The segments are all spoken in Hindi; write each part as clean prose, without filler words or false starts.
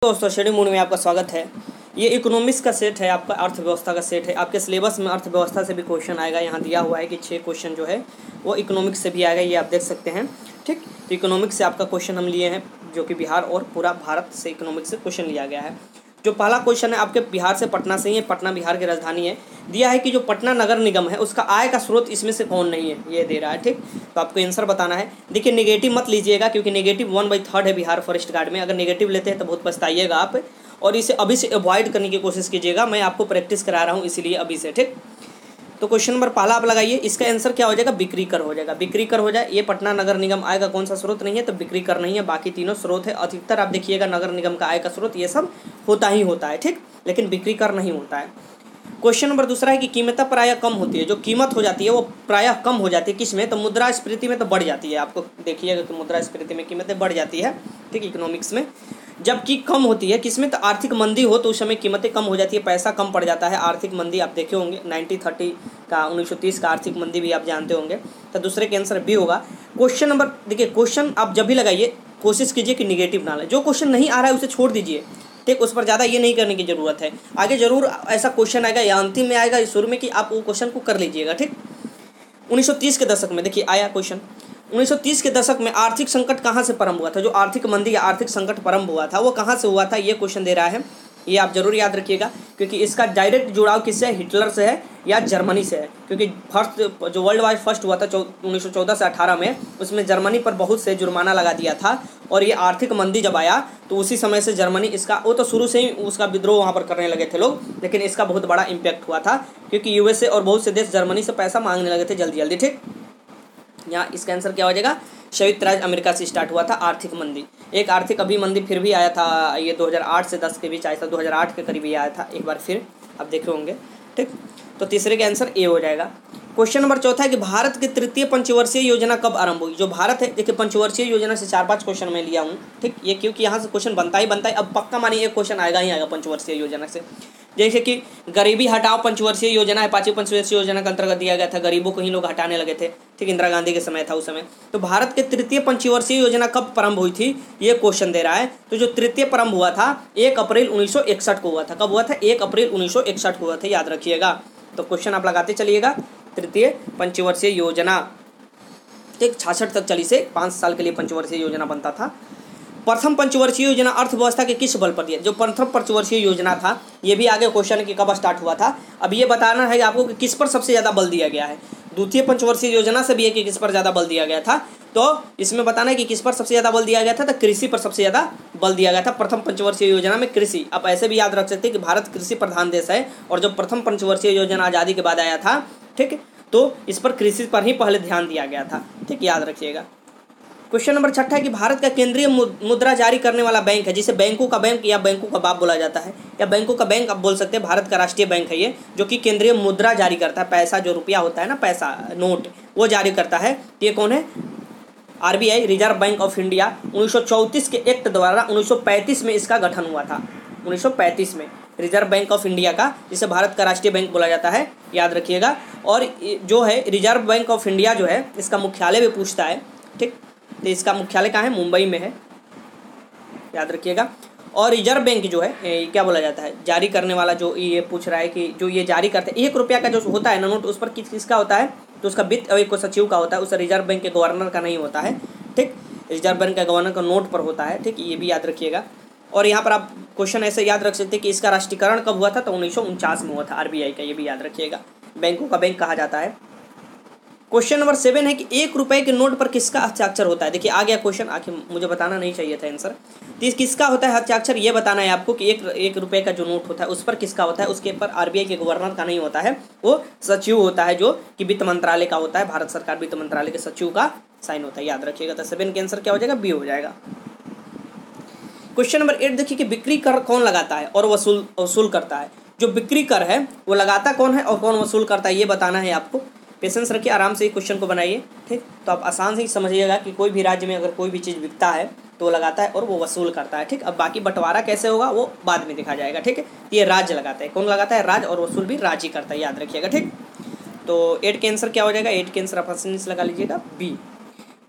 दोस्तों शेड्यूल मूड में आपका स्वागत है। ये इकोनॉमिक्स का सेट है, आपका अर्थव्यवस्था का सेट है। आपके सिलेबस में अर्थव्यवस्था से भी क्वेश्चन आएगा। यहाँ दिया हुआ है कि 6 क्वेश्चन जो है वो इकोनॉमिक्स से भी आएगा, ये आप देख सकते हैं। ठीक, तो इकोनॉमिक्स से आपका क्वेश्चन हम लिए हैं, जो कि बिहार और पूरा भारत से इकोनॉमिक्स से क्वेश्चन लिया गया है। जो पहला क्वेश्चन है आपके बिहार से, पटना से ही है। पटना बिहार की राजधानी है। दिया है कि जो पटना नगर निगम है उसका आय का स्रोत इसमें से कौन नहीं है, ये दे रहा है। ठीक, तो आपको आंसर बताना है। देखिए नेगेटिव मत लीजिएगा, क्योंकि नेगेटिव 1/3 है बिहार फॉरेस्ट गार्ड में। अगर नेगेटिव लेते हैं तो बहुत पछताइएगा आप, और इसे अभी से अवॉइड करने की कोशिश कीजिएगा। मैं आपको प्रैक्टिस करा रहा हूँ इसीलिए अभी से। ठीक, तो क्वेश्चन नंबर पहला आप लगाइए। इसका आंसर क्या हो जाएगा? बिक्री कर हो जाएगा। बिक्री कर हो जाए। ये पटना नगर निगम आय का कौन सा स्रोत नहीं है? तो बिक्री कर नहीं है, बाकी तीनों स्रोत है। अधिकतर आप देखिएगा नगर निगम का आय का स्रोत ये सब होता ही होता है। ठीक, लेकिन बिक्री कर नहीं होता है। क्वेश्चन नंबर दूसरा है कि कीमतें प्रायः कम होती है। जो कीमत हो जाती है वो प्रायः कम हो जाती है, किस में? तो मुद्रास्फीति में तो बढ़ जाती है। आपको देखिएगा कि मुद्रास्फीति में कीमतें बढ़ जाती है। ठीक, इकोनॉमिक्स में। जबकि कम होती है किसमें? तो आर्थिक मंदी हो तो उस समय कीमतें कम हो जाती है, पैसा कम पड़ जाता है। आर्थिक मंदी आप देखे होंगे 1930 का, 1930 का आर्थिक मंदी भी आप जानते होंगे। तो दूसरे के आंसर बी होगा। क्वेश्चन नंबर देखिए, क्वेश्चन आप जब भी लगाइए कोशिश कीजिए कि निगेटिव ना ले। जो क्वेश्चन नहीं आ रहा है उसे छोड़ दीजिए। ठीक, उस पर ज़्यादा ये नहीं करने की ज़रूरत है। आगे जरूर ऐसा क्वेश्चन आएगा, या अंतिम में आएगा या शुरू में, कि आप वो क्वेश्चन को कर लीजिएगा। ठीक, 1930 के दशक में देखिए आया क्वेश्चन। 1930 के दशक में आर्थिक संकट कहाँ से प्रारंभ हुआ था? जो आर्थिक मंदी या आर्थिक संकट प्रारंभ हुआ था वो कहाँ से हुआ था, ये क्वेश्चन दे रहा है। ये आप जरूर याद रखिएगा, क्योंकि इसका डायरेक्ट जुड़ाव किससे है? हिटलर से है या जर्मनी से है। क्योंकि फर्स्ट जो वर्ल्ड वार फर्स्ट हुआ था 1914 से 18 में, उसमें जर्मनी पर बहुत से जुर्माना लगा दिया था। और ये आर्थिक मंदी जब आया तो उसी समय से जर्मनी इसका, वो तो शुरू से ही उसका विद्रोह वहाँ पर करने लगे थे लोग, लेकिन इसका बहुत बड़ा इम्पैक्ट हुआ था, क्योंकि यूएसए और बहुत से देश जर्मनी से पैसा मांगने लगे थे जल्दी जल्दी। ठीक, यहाँ इसका आंसर क्या हो जाएगा? संयुक्त राज्य अमेरिका से स्टार्ट हुआ था आर्थिक मंदी। एक आर्थिक अभी मंदी फिर भी आया था, ये 2008 से 10 के बीच आया था, 2008 के करीब ये आया था एक बार फिर, आप देखे होंगे। ठीक, तो तीसरे का आंसर ए हो जाएगा। क्वेश्चन नंबर चौथा है कि भारत की तृतीय पंचवर्षीय योजना कब आरंभ हुई? जो भारत है, देखिए पंचवर्षीय योजना से 4-5 क्वेश्चन मैं लिया हूँ। ठीक, ये क्योंकि यहाँ से क्वेश्चन बनता ही बनता है। अब पक्का मानिए एक क्वेश्चन आएगा ही आएगा पंचवर्षीय योजना से। जैसे कि गरीबी हटाओ पंचवर्षीय योजना है, 5वीं पंचवर्षीय योजना के अंतर्गत दिया गया था। गरीबों को ही लोग हटाने लगे थे। ठीक, इंदिरा गांधी के समय था उस समय। तो भारत के तृतीय पंचवर्षीय योजना कब प्रारंभ हुई थी, ये क्वेश्चन दे रहा है। तो जो तृतीय प्रारंभ हुआ था 1 अप्रैल 1961 को हुआ था। कब हुआ था? 1 अप्रैल 1961 को हुआ था, याद रखिएगा। तो क्वेश्चन आप लगाते चलिएगा। तृतीय पंचवर्षीय योजना, ठीक, 66 तक चली से 5 साल के लिए पंचवर्षीय योजना बनता था। प्रथम पंचवर्षीय योजना अर्थव्यवस्था के किस बल पर दिया? जो प्रथम पंचवर्षीय योजना था, ये भी आगे क्वेश्चन की कब स्टार्ट हुआ था। अब ये बताना है आपको कि किस पर सबसे ज़्यादा बल दिया गया है। द्वितीय पंचवर्षीय योजना से भी है कि किस पर ज़्यादा बल दिया गया था। तो इसमें बताना है कि किस पर सबसे ज़्यादा बल दिया गया था। तो कृषि पर सबसे ज़्यादा बल दिया गया था प्रथम पंचवर्षीय योजना में, कृषि। आप ऐसे भी याद रख सकते हैं कि भारत कृषि प्रधान देश है, और जो प्रथम पंचवर्षीय योजना आज़ादी के बाद आया था, ठीक, तो इस पर कृषि पर ही पहले ध्यान दिया गया था। ठीक, याद रखिएगा। क्वेश्चन नंबर 6 है कि भारत का केंद्रीय मुद्रा जारी करने वाला बैंक है, जिसे बैंकों का बैंक या बैंकों का बाप बोला जाता है, या बैंकों का बैंक आप बोल सकते हैं। भारत का राष्ट्रीय बैंक है ये, जो कि केंद्रीय मुद्रा जारी करता है। पैसा, जो रुपया होता है ना, पैसा नोट, वो जारी करता है। ये कौन है? RBI, reserve bank of India. 1934 के एक्ट द्वारा 1935 में इसका गठन हुआ था। 1935 में रिजर्व बैंक ऑफ इंडिया का, जिसे भारत का राष्ट्रीय बैंक बोला जाता है, याद रखिएगा। और जो है रिजर्व बैंक ऑफ इंडिया जो है, इसका मुख्यालय भी पूछता है। ठीक, तो इसका मुख्यालय कहाँ है? मुंबई में है, याद रखिएगा। और रिजर्व बैंक जो है क्या बोला जाता है? जारी करने वाला। जो ये पूछ रहा है कि जो ये जारी करते हैं 1 रुपया का जो होता है ना नोट, उस पर किसका होता है? तो उसका वित्त एक सचिव का होता है, उस रिजर्व बैंक के गवर्नर का नहीं होता है। ठीक, रिजर्व बैंक का गवर्नर का नोट पर होता है। ठीक, ये भी याद रखिएगा। और यहाँ पर आप क्वेश्चन ऐसे याद रख सकते हैं कि इसका राष्ट्रीयकरण कब हुआ था? तो 1949 में हुआ था आरबीआई का, ये भी याद रखिएगा। बैंकों का बैंक कहा जाता है। क्वेश्चन नंबर 7 है कि 1 रुपये के नोट पर किसका हस्ताक्षर होता है? देखिए आ गया क्वेश्चन, आखिर मुझे बताना नहीं चाहिए था आंसर। तो किसका होता है हस्ताक्षर, ये बताना है आपको कि एक रुपये का जो नोट होता है उस पर किसका होता है। उसके ऊपर आरबीआई के गवर्नर का नहीं होता है, वो सचिव होता है, जो कि वित्त मंत्रालय का होता है। भारत सरकार वित्त मंत्रालय के सचिव का साइन होता है, याद रखिएगा। तो 7 का आंसर क्या हो जाएगा? बी हो जाएगा। क्वेश्चन नंबर 8 देखिए कि बिक्री कर कौन लगाता है और वसूल करता है। जो बिक्री कर है वो लगाता कौन है और कौन वसूल करता है, ये बताना है आपको। पेशेंस रखिए, आराम से ही क्वेश्चन को बनाइए। ठीक, तो आप आसान से ही समझिएगा कि कोई भी राज्य में अगर कोई भी चीज़ बिकता है तो वो लगाता है और वो वसूल करता है। ठीक, अब बाकी बंटवारा कैसे होगा वो बाद में देखा जाएगा। ठीक है, ये राज्य लगाता है। कौन लगाता है? राज्य, और वसूल भी राज्य करता है, याद रखिएगा। ठीक, तो 8 का आंसर क्या हो जाएगा? 8 के आंसर आप आसानी से लगा लीजिएगा, बी।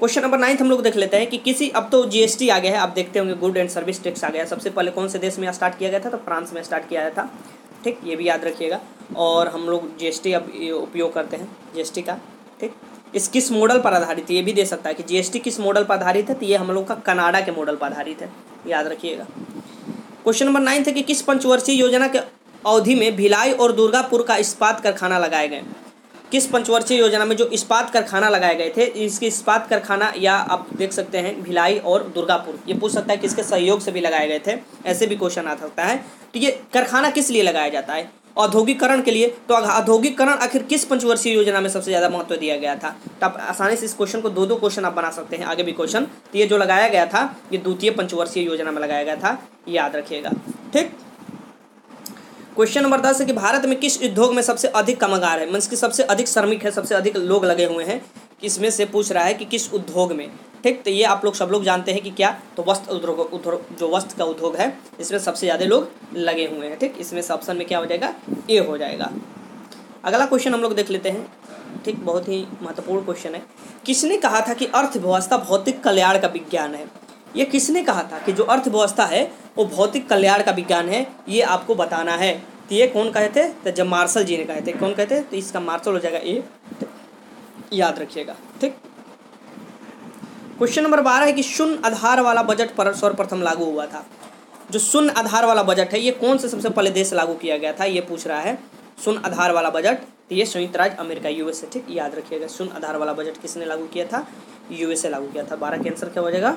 क्वेश्चन नंबर 9 हम लोग देख लेते हैं कि किसी, अब तो जीएसटी आ गया है, आप देखते होंगे गुड एंड सर्विस टैक्स आ गया है। सबसे पहले कौन से देश में स्टार्ट किया गया था? तो फ्रांस में स्टार्ट किया गया था। ठीक, ये भी याद रखिएगा। और हम लोग जीएसटी अब उपयोग करते हैं जीएसटी का। ठीक, इस किस मॉडल पर आधारित है, ये भी दे सकता है कि जीएसटी किस मॉडल पर आधारित है। तो ये हम लोग का कनाडा के मॉडल पर आधारित है, याद रखिएगा। क्वेश्चन नंबर 9 है कि किस पंचवर्षीय योजना के अवधि में भिलाई और दुर्गापुर का इस्पात कारखाना लगाए गए? किस पंचवर्षीय योजना में जो इस्पात कारखाना लगाए गए थे, इसके इस्पात कारखाना, या आप देख सकते हैं भिलाई और दुर्गापुर, ये पूछ सकता है किसके सहयोग से भी लगाए गए थे, ऐसे भी क्वेश्चन आ सकता है। तो ये कारखाना किस लिए लगाया जाता है? औद्योगिकरण के लिए। तो औद्योगिकरण आखिर किस पंचवर्षीय योजना में सबसे ज़्यादा महत्व दिया गया था? तो आप आसानी से इस क्वेश्चन को दो क्वेश्चन आप बना सकते हैं, आगे भी क्वेश्चन। तो ये जो लगाया गया था ये द्वितीय पंचवर्षीय योजना में लगाया गया था, याद रखिएगा। ठीक, क्वेश्चन नंबर 10 है कि भारत में किस उद्योग में सबसे अधिक कामगार है, मीन्स कि सबसे अधिक श्रमिक है, सबसे अधिक लोग लगे हुए हैं, इसमें से पूछ रहा है कि किस उद्योग में। ठीक, तो ये आप लोग सब लोग जानते हैं कि क्या, तो वस्त्र उद्योग, जो वस्त्र का उद्योग है इसमें सबसे ज़्यादा लोग लगे हुए हैं। ठीक, इसमें से ऑप्शन में क्या हो जाएगा? ए हो जाएगा। अगला क्वेश्चन हम लोग देख लेते हैं। ठीक, बहुत ही महत्वपूर्ण क्वेश्चन है। किसने कहा था कि अर्थव्यवस्था भौतिक कल्याण का विज्ञान है? ये किसने कहा था कि जो अर्थव्यवस्था है वो भौतिक कल्याण का विज्ञान है, ये आपको बताना है। तो ये कौन कहे थे? तो जब मार्शल जी ने कहे थे। कौन कहते? तो इसका मार्शल हो जाएगा ए, याद रखिएगा। ठीक, क्वेश्चन नंबर 12 है कि शून्य आधार वाला बजट पर सर्वप्रथम लागू हुआ था। जो शून्य आधार वाला बजट है ये कौन से सबसे पहले देश लागू किया गया था, ये पूछ रहा है। शून्य आधार वाला बजट, तो ये संयुक्त राज्य अमेरिका, यूएसए। ठीक, याद रखिएगा। शून्य आधार वाला बजट किसने लागू किया था? यूएसए लागू किया था। 12 के आंसर क्या हो जाएगा?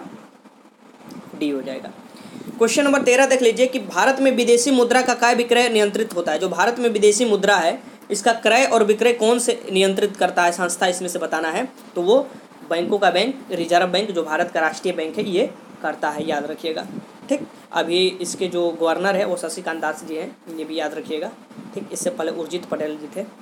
डी हो जाएगा। क्वेश्चन नंबर 13 देख लीजिए कि भारत में विदेशी मुद्रा का क्रय विक्रय नियंत्रित होता है। जो भारत में विदेशी मुद्रा है इसका क्रय और विक्रय कौन से नियंत्रित करता है, संस्था, इसमें से बताना है। तो वो बैंकों का बैंक, रिजर्व बैंक, जो भारत का राष्ट्रीय बैंक है, ये करता है, याद रखिएगा। ठीक, अभी इसके जो गवर्नर है वो शशिकांत दास जी हैं, ये भी याद रखिएगा। ठीक, इससे पहले उर्जित पटेल जी थे,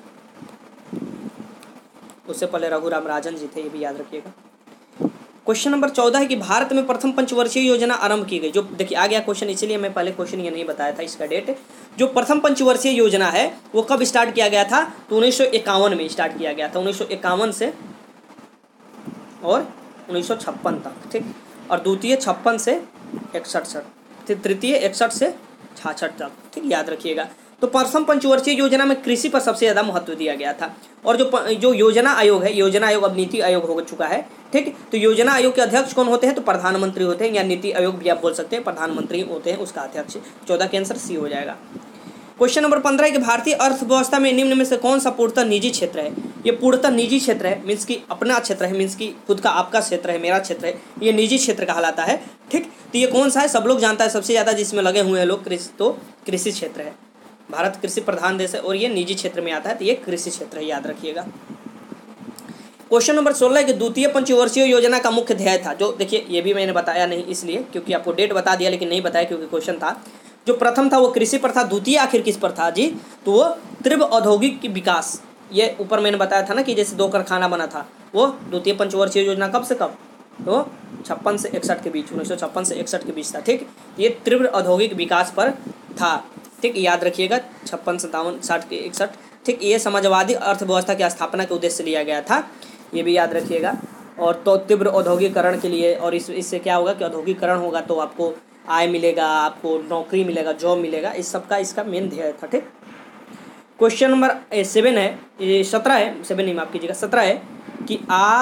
उससे पहले रघुराम राजन जी थे, ये भी याद रखिएगा। क्वेश्चन नंबर 14 है कि भारत में प्रथम पंचवर्षीय योजना आरंभ की गई। जो देखिए आ गया क्वेश्चन, इसलिए मैं पहले क्वेश्चन ये नहीं बताया था इसका डेट। जो प्रथम पंचवर्षीय योजना है वो कब स्टार्ट किया गया था? तो 1951 में स्टार्ट किया गया था, 1951 से और 1956 तक। ठीक, और द्वितीय 56 से 61 तक, तृतीय 61 से 66 तक। ठीक, याद रखिएगा। तो प्रथम पंचवर्षीय योजना में कृषि पर सबसे ज़्यादा महत्व दिया गया था। और जो योजना आयोग है, योजना आयोग अब नीति आयोग हो चुका है। ठीक, तो योजना आयोग के अध्यक्ष कौन होते हैं? तो प्रधानमंत्री होते हैं, या नीति आयोग भी आप बोल सकते हैं, प्रधानमंत्री होते हैं उसका अध्यक्ष। 14 के आंसर सी हो जाएगा। क्वेश्चन नंबर 15 है कि भारतीय अर्थव्यवस्था में निम्न में से कौन सा पूर्णतः निजी क्षेत्र है? ये पूर्णतः निजी क्षेत्र है, मीन्स की अपना क्षेत्र है, मीन्स की खुद का, आपका क्षेत्र है, मेरा क्षेत्र है, ये निजी क्षेत्र कहलाता है। ठीक, तो ये कौन सा है? सब लोग जानता है, सबसे ज़्यादा जिसमें लगे हुए हैं लोग कृषि, तो कृषि क्षेत्र है। भारत कृषि प्रधान देश है और ये निजी क्षेत्र में आता है, तो ये कृषि क्षेत्र है, याद रखिएगा। क्वेश्चन नंबर 16 है कि द्वितीय पंचवर्षीय योजना का मुख्य ध्येय था। जो देखिए ये भी मैंने बताया नहीं, इसलिए क्योंकि आपको डेट बता दिया लेकिन नहीं बताया क्योंकि क्वेश्चन था। जो प्रथम था वो कृषि पर था, द्वितीय आखिर किस पर था जी? तो वो तीव्र औद्योगिक विकास। ये ऊपर मैंने बताया था ना कि जैसे 2 कारखाना बना था, वो द्वितीय पंचवर्षीय योजना कब से कब? तो 56 से 61 के बीच, 1956 से 61 के बीच था। ठीक, ये तीव्र औद्योगिक विकास पर था। ठीक, याद रखिएगा। 56, 57, 60 के 61। ठीक, ये समाजवादी अर्थव्यवस्था की स्थापना के उद्देश्य से लिया गया था, ये भी याद रखिएगा। और तो तीव्र औद्योगिकरण के लिए, और इससे क्या होगा कि औद्योगिकरण होगा तो आपको आय मिलेगा, आपको नौकरी मिलेगा, जॉब मिलेगा, इस सब का इसका मेन ध्येय था। ठीक, क्वेश्चन नंबर 7 है, ये 17 है, 7 नहीं माफ कीजिएगा, 17 है कि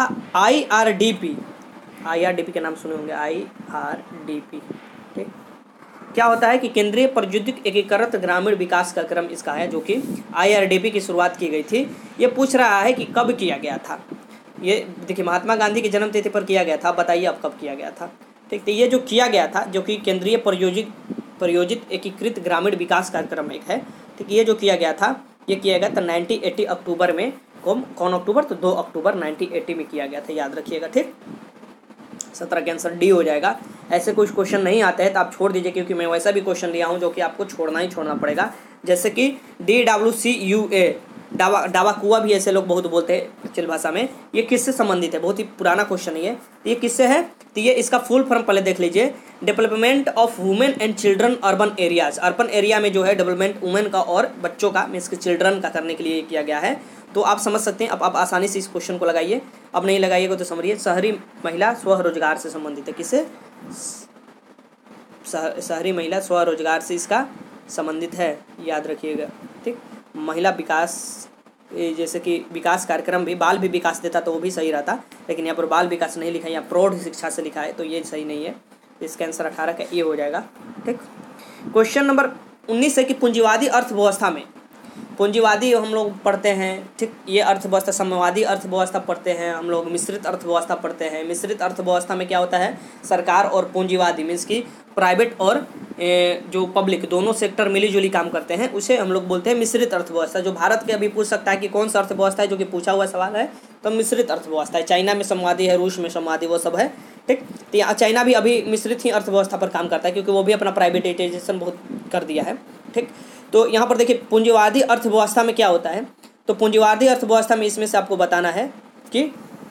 IRDP के नाम सुने होंगे, IRDP। ठीक, क्या होता है कि केंद्रीय प्रायोजित एकीकृत ग्रामीण विकास का क्रम इसका है, जो कि IRDP की शुरुआत की गई थी। ये पूछ रहा है कि कब किया गया था। ये देखिए महात्मा गांधी की जन्मतिथि पर किया गया था, बताइए अब कब किया गया था। ठीक, तो ये जो किया गया था, जो कि केंद्रीय प्रायोजित एकीकृत ग्रामीण विकास कार्यक्रम एक है। ठीक, ये जो किया गया था ये किया गया था 1980 अक्टूबर में। कौन अक्टूबर? तो 2 अक्टूबर 1980 में किया गया था, याद रखिएगा। ठीक, 17 के आंसर डी हो जाएगा। ऐसे कुछ क्वेश्चन नहीं आते हैं तो आप छोड़ दीजिए, क्योंकि मैं वैसा भी क्वेश्चन लिया हूँ जो कि आपको छोड़ना ही छोड़ना पड़ेगा। जैसे कि DWCUA, डावाकुआ भी ऐसे लोग बहुत बोलते हैं प्रचलित भाषा में। ये किससे संबंधित है? बहुत ही पुराना क्वेश्चन है ये किससे है? तो ये इसका फुल फॉर्म पहले देख लीजिए। Development of women and children urban areas. Urban area में जो है डेवलपमेंट वुमेन का और बच्चों का, मीन्स के चिल्ड्रन का करने के लिए किया गया है। तो आप समझ सकते हैं। अब आप आसानी से इस क्वेश्चन को लगाइए, अब नहीं लगाइएगा तो समझिए। शहरी महिला स्वरोजगार से संबंधित है। किससे? शहरी महिला स्वरोजगार से इसका संबंधित है, याद रखिएगा। ठीक, महिला विकास, जैसे कि विकास कार्यक्रम भी, बाल भी विकास देता तो वो भी सही रहता, लेकिन यहाँ पर बाल विकास नहीं लिखा है, यहाँ प्रौढ़ शिक्षा से लिखा है, तो ये सही नहीं है। इसका आंसर 18 का ये हो जाएगा। ठीक, क्वेश्चन नंबर 19 है कि पूंजीवादी अर्थव्यवस्था में, पूंजीवादी हम लोग पढ़ते हैं, ठीक, ये अर्थव्यवस्था, साम्यवादी अर्थव्यवस्था पढ़ते हैं हम लोग, मिश्रित अर्थव्यवस्था पढ़ते हैं। मिश्रित अर्थव्यवस्था में क्या होता है? सरकार और पूंजीवादी, मीन्स की प्राइवेट और जो पब्लिक दोनों सेक्टर मिलीजुली काम करते हैं, उसे हम लोग बोलते हैं मिश्रित अर्थव्यवस्था। जो भारत के अभी पूछ सकता है कि कौन सा अर्थव्यवस्था है, जो कि पूछा हुआ सवाल है, तो मिश्रित अर्थव्यवस्था है। चाइना में संवादी है, रूस में संवादी, वो सब है। ठीक, तो यहाँ चाइना भी अभी मिश्रित ही अर्थव्यवस्था पर काम करता है, क्योंकि वो भी अपना प्राइवेटाइजेशन बहुत कर दिया है। ठीक, तो यहाँ पर देखिए पूंजीवादी अर्थव्यवस्था में क्या होता है। तो पूंजीवादी अर्थव्यवस्था में इसमें से आपको बताना है कि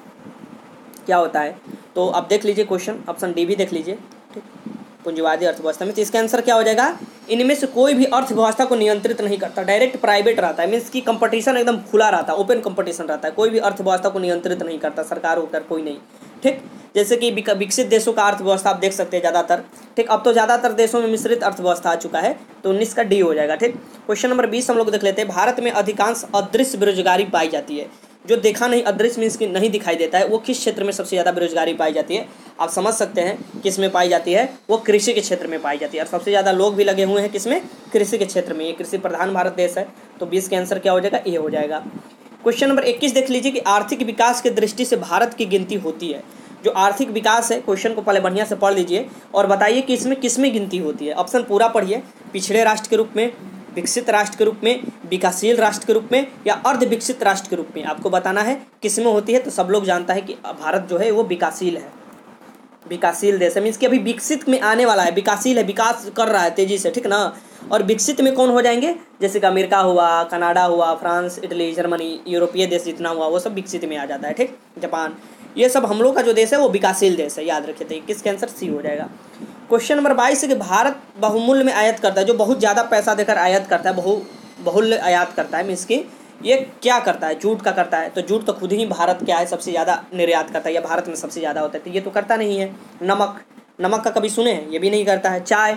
क्या होता है। तो आप देख लीजिए क्वेश्चन, ऑप्शन डी भी देख लीजिए। ठीक, पूंजीवादी अर्थव्यवस्था में, तो इसका आंसर क्या हो जाएगा? इनमें से कोई भी अर्थव्यवस्था को नियंत्रित नहीं करता, डायरेक्ट प्राइवेट रहता है, मीन्स की कंपटीशन एकदम खुला रहता है, ओपन कंपटीशन रहता है, कोई भी अर्थव्यवस्था को नियंत्रित नहीं करता, सरकार होकर कोई नहीं। ठीक, जैसे कि विकसित देशों का अर्थव्यवस्था आप देख सकते हैं ज़्यादातर। ठीक, अब तो ज़्यादातर देशों में मिश्रित अर्थव्यवस्था आ चुका है, तो 19 का डी हो जाएगा। ठीक, क्वेश्चन नंबर 20 हम लोग देख लेते हैं। भारत में अधिकांश अदृश्य बेरोजगारी पाई जाती है। जो देखा नहीं, अदृश्य मीन्स की नहीं दिखाई देता है, वो किस क्षेत्र में सबसे ज़्यादा बेरोजगारी पाई जाती है? आप समझ सकते हैं किस में पाई जाती है, वो कृषि के क्षेत्र में पाई जाती है। और सबसे ज़्यादा लोग भी लगे हुए हैं किसमें? कृषि के क्षेत्र में। ये कृषि प्रधान भारत देश है, तो 20 का आंसर क्या हो जाएगा? ए हो जाएगा। क्वेश्चन नंबर 21 देख लीजिए कि आर्थिक विकास की दृष्टि से भारत की गिनती होती है। जो आर्थिक विकास है, क्वेश्चन को पहले बढ़िया से पढ़ लीजिए और बताइए कि इसमें किसमें गिनती होती है। ऑप्शन पूरा पढ़िए। पिछड़े राष्ट्र के रूप में, विकसित राष्ट्र के रूप में, विकासशील राष्ट्र के रूप में, या अर्ध विकसित राष्ट्र के रूप में आपको बताना है किसमें होती है। तो सब लोग जानता है कि भारत जो है वो विकासशील है, विकासशील देश है, मीन्स कि अभी विकसित में आने वाला है, विकासशील है, विकास कर रहा है तेजी से। ठीक ना, और विकसित में कौन हो जाएंगे? जैसे कि अमेरिका हुआ, कनाडा हुआ, फ्रांस, इटली, जर्मनी, यूरोपीय देश जितना हुआ वो सब विकसित में आ जाता है। ठीक, जापान, ये सब हम लोग का जो देश है वो विकासशील देश है, याद रखिए। तो किसका आंसर सी हो जाएगा। क्वेश्चन नंबर 22 है कि भारत बहुमूल्य में आयात करता है, जो बहुत ज़्यादा पैसा देकर आयात करता है, बहुल्य आयात करता है, मीन्स की ये क्या करता है? जूट का करता है। तो जूट तो खुद ही भारत क्या है, सबसे ज़्यादा निर्यात करता है, या भारत में सबसे ज़्यादा होता है, तो ये तो करता नहीं है। नमक का कभी सुने हैं? ये भी नहीं करता है। चाय,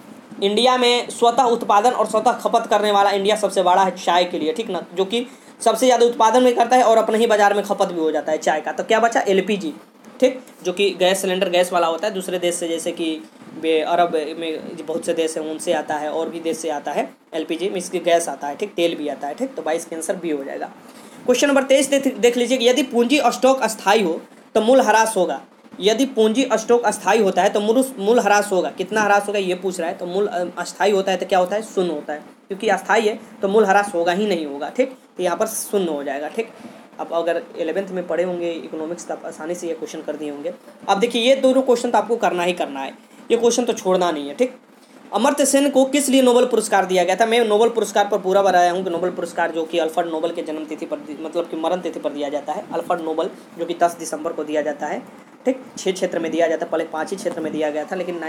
इंडिया में स्वतः उत्पादन और स्वतः खपत करने वाला इंडिया सबसे बड़ा है चाय के लिए। ठीक ना, जो कि सबसे ज़्यादा उत्पादन भी करता है और अपने ही बाजार में खपत भी हो जाता है चाय का। तो क्या बचा? एलपीजी। ठीक, जो कि गैस सिलेंडर गैस वाला होता है, दूसरे देश से, जैसे कि अरब में बहुत से देश हैं उनसे आता है, और भी देश से आता है एलपीजी, मीन्स की गैस आता है। ठीक, तेल भी आता है। ठीक, तो 22 का आंसर बी हो जाएगा। क्वेश्चन नंबर 23 देख लीजिए कि यदि पूंजी स्टॉक अस्थायी हो तो मूल ह्रास होगा। यदि पूंजी स्टॉक अस्थायी होता है तो मूल ह्रास होगा। कितना ह्रास होगा ये पूछ रहा है। तो मूल अस्थायी होता है तो क्या होता है? शून्य होता है, क्योंकि अस्थायी है तो मूल ह्रास होगा ही नहीं होगा। ठीक, तो यहाँ पर शून्य हो जाएगा। ठीक, अब अगर 11th में पढ़े होंगे इकोनॉमिक्स तो आप आसानी से ये क्वेश्चन कर दिए होंगे। अब देखिए ये दोनों क्वेश्चन तो आपको करना ही करना है, ये क्वेश्चन तो छोड़ना नहीं है। ठीक, अमर्त्य सेन को किस लिए नोबेल पुरस्कार दिया गया था? मैं नोबेल पुरस्कार पर पूरा बताया हूँ कि नोबेल पुरस्कार जो कि अल्फ्रेड नोबेल के जन्म तिथि पर, मतलब कि मरण तिथि पर दिया जाता है। अल्फ्रेड नोबेल जो कि 10 दिसंबर को दिया जाता है। ठीक, 6 क्षेत्र में दिया जाता है, पहले 5 ही क्षेत्र में दिया गया था, लेकिन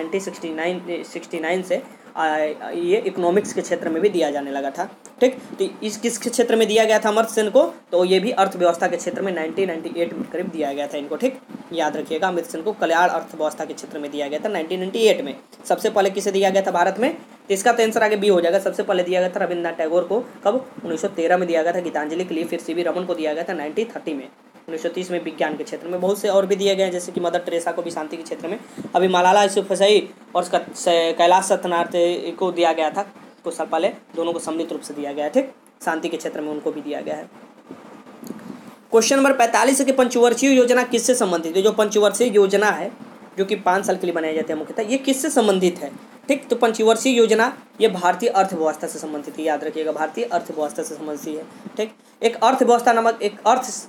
1969 से ये इकोनॉमिक्स के क्षेत्र में भी दिया जाने लगा था। ठीक, तो इस किस क्षेत्र में दिया गया था अमर्त्य सेन को? तो ये भी अर्थव्यवस्था के क्षेत्र में 1998 में करीब दिया गया था इनको। ठीक, याद रखिएगा, अमर्त्य सेन को कल्याण अर्थव्यवस्था के क्षेत्र में दिया गया था 1998 में। सबसे पहले किसे दिया गया था भारत में? तो इसका तो आंसर आगे बी हो जाएगा। सबसे पहले दिया गया था रविन्द्रनाथ टैगोर को। कब? 1913 में दिया गया था गीतांजलि के लिए। फिर सीवी रमन को दिया गया था 1930 में। 1930 में विज्ञान के क्षेत्र में। बहुत से और भी दिए गए हैं, जैसे कि मदर टेरेसा को भी शांति के क्षेत्र में। अभी मलाला यूसुफजई और कैलाश सत्यार्थी को दिया गया था कुछ साल पहले, दोनों को सम्मिलित रूप से दिया गया है। ठीक, शांति के क्षेत्र में उनको भी दिया गया है। क्वेश्चन नंबर 45 है कि पंचवर्षीय योजना किससे संबंधित है? जो पंचवर्षीय योजना है जो कि 5 साल के लिए बनाई जाती है मुख्यतः, ये किससे संबंधित है? ठीक, तो पंचवर्षीय योजना ये भारतीय अर्थव्यवस्था से संबंधित है, याद रखिएगा, भारतीय अर्थव्यवस्था से संबंधित है। ठीक, एक अर्थव्यवस्था नामक एक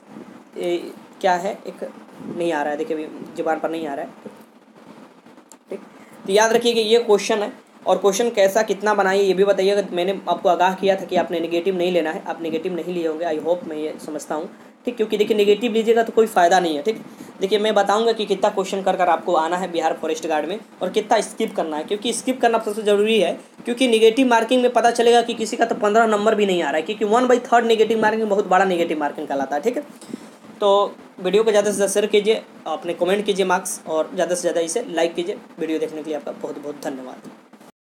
क्या है, एक नहीं आ रहा है, देखिए अभी जुबान पर नहीं आ रहा है। ठीक, तो याद रखिएगा ये क्वेश्चन है, और क्वेश्चन कैसा कितना बनाइए ये भी बताइएगा। मैंने आपको आगाह किया था कि आपने नेगेटिव नहीं लेना है, आप नेगेटिव नहीं लिए होंगे, आई होप, मैं ये समझता हूँ। ठीक, क्योंकि देखिए नेगेटिव लीजिएगा तो कोई फ़ायदा नहीं है। ठीक, देखिए मैं बताऊंगा कि कितना क्वेश्चन कर कर आपको आना है बिहार फॉरेस्ट गार्ड में और कितना स्किप करना है, क्योंकि स्किप करना सबसे ज़रूरी है, क्योंकि नेगेटिव मार्किंग में पता चलेगा कि किसी का तो 15 नंबर भी नहीं आ रहा है, क्योंकि 1/3 नेगेटिव मार्किंग बहुत बड़ा नेगेटिव मार्किंग कहलाता है। ठीक है, तो वीडियो को ज़्यादा से ज़्यादा शेयर कीजिए, अपने कमेंट कीजिए मार्क्स, और ज़्यादा से ज़्यादा इसे लाइक कीजिए। वीडियो देखने के लिए आपका बहुत बहुत धन्यवाद।